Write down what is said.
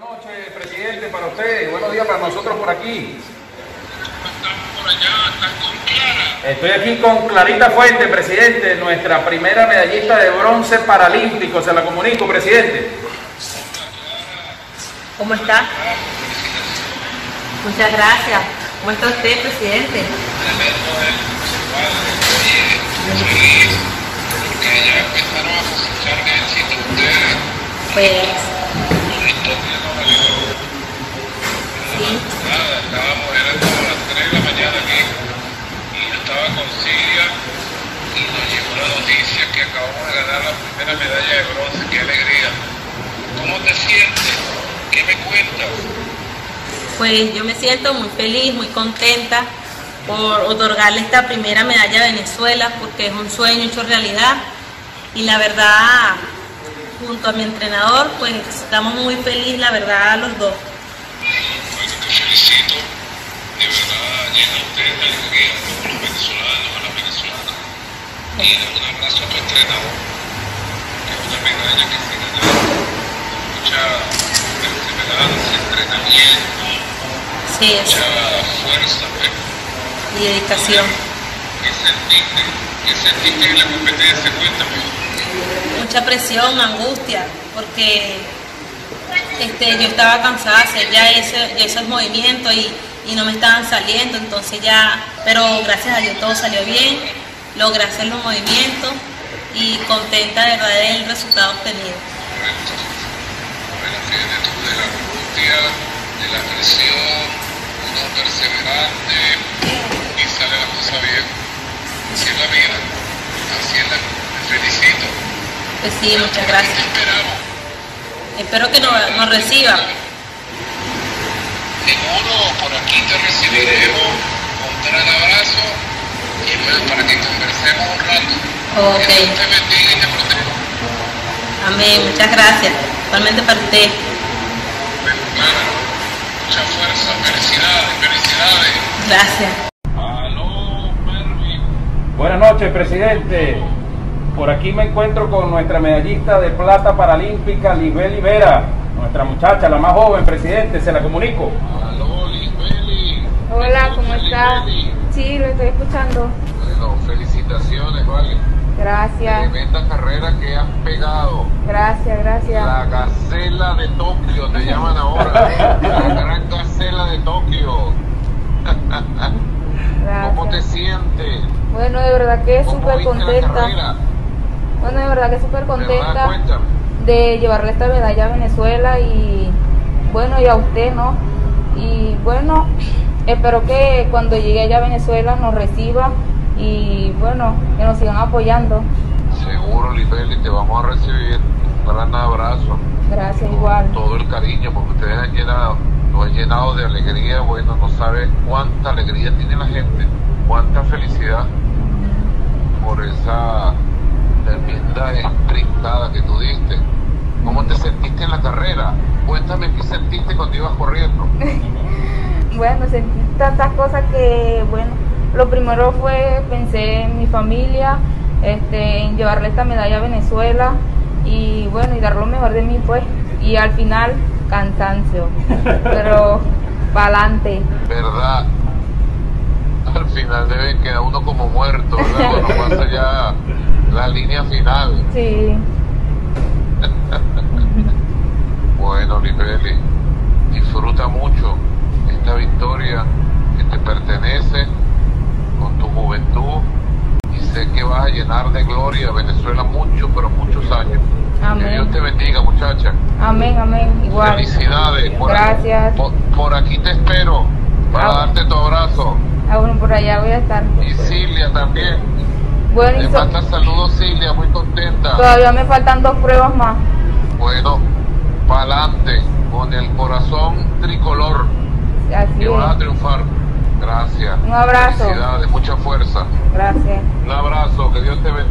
noches, presidente, para usted. Buenos días para nosotros por aquí. Están por allá, están con Clara. Estoy aquí con Clarita Fuente, presidente, nuestra primera medallista de bronce paralímpico. Se la comunico, presidente. ¿Cómo está? Muchas gracias. ¿Cómo está usted, presidente? Tremendo Oye, feliz, porque ya empezaron a cosechar éxito ustedes. Pues, Una historia no valió. sí. Nada, estábamos, era como las 3 de la mañana aquí, y yo estaba con Silvia, y nos llegó la noticia que acabamos de ganar la primera medalla de bronce. ¡Qué alegría! ¿Cómo te sientes? ¿Qué me cuentas? Pues yo me siento muy feliz, muy contenta por otorgarle esta primera medalla a Venezuela, porque es un sueño hecho realidad. Y la verdad, junto a mi entrenador, pues estamos muy felices, la verdad, los dos. Bueno, te felicito. De verdad, llena usted de alegría a todos los venezolanos, a las venezolanas. Y dale un abrazo a tu entrenador, que es una medalla que se gana con mucha perseverancia, entrenamiento, Sí, mucha fuerza, pues. y dedicación. ¿Qué sentiste? ¿Qué sentiste en la competencia? Cuéntame. Mucha presión, angustia, porque yo estaba cansada de hacer ya esos movimientos y no me estaban saliendo, entonces ya, pero gracias a Dios todo salió bien, logré hacer los movimientos y contenta de verdad del resultado obtenido. Correcto. Bueno, fíjate tú, de la angustia, de la presión, uno perseverante y sale la cosa bien. Así es la vida, así es la vida. Te felicito. Pues sí, muchas Te gracias. esperamos. Espero que nos reciba. Seguro, por aquí te recibiremos con un gran abrazo y bueno, para que conversemos un rato. Ok. Que Dios te bendiga y te proteja. Amén, muchas gracias. Igualmente para usted. Bueno, Clara, mucha fuerza, felicidades, felicidades. Gracias. Aló, Mervin. Buenas noches, presidente. Por aquí me encuentro con nuestra medallista de plata paralímpica, Lisbeli Vera, nuestra muchacha, la más joven, presidente. Se la comunico. Aló, Lisbeli. Hola, ¿cómo está? Lisbeli. Sí, lo estoy escuchando. Bueno, felicitaciones, vale. Gracias, Tremenda carrera que has pegado. gracias, gracias. La Gacela de Tokio te llaman ahora. La gran Gacela de Tokio. ¿Cómo te Gracias. sientes? Bueno, de verdad que ¿Cómo súper viste la contenta. carrera? Bueno, de verdad que súper ¿Verdad? contenta Cuéntame. de llevarle esta medalla a Venezuela y bueno, y a usted, ¿no? Y bueno, espero que cuando llegue allá a Venezuela nos reciba y bueno, que nos sigan apoyando. Seguro, Lisbeli, te vamos a recibir. Un gran abrazo. Gracias, Con igual. todo el cariño, porque ustedes nos han llenado de alegría. Bueno, no sabes cuánta alegría tiene la gente, cuánta felicidad por esa tremenda estrictada que tú diste. ¿Cómo te sentiste en la carrera? Cuéntame qué sentiste cuando ibas corriendo. Bueno, sentí tantas cosas que, bueno, lo primero fue, pensé en mi familia, en llevarle esta medalla a Venezuela y bueno, y dar lo mejor de mí, pues, y al final, cansancio, pero pa'lante. ¿Verdad? Al final debe quedar uno como muerto, ¿verdad? Cuando pasa ya la línea final. Sí, Bueno, Lisbeli, disfruta mucho esta victoria que te pertenece con tu juventud y sé que vas a llenar de gloria a Venezuela muchos, pero muchos años. Que amén, Dios te bendiga, muchacha. amén, amén, igual. Felicidades. Gracias. Por aquí te espero para Ah. darte tu abrazo. Ah, bueno, por allá voy a estar. Y Silvia también. Bueno, Te y manda saludos, Silvia, muy contenta. todavía me faltan 2 pruebas más. Bueno, pa'lante, con el corazón tricolor, Así que vas a es. triunfar. Gracias. Un abrazo. Felicidades, mucha fuerza. Gracias. Un abrazo, que Dios te bendiga.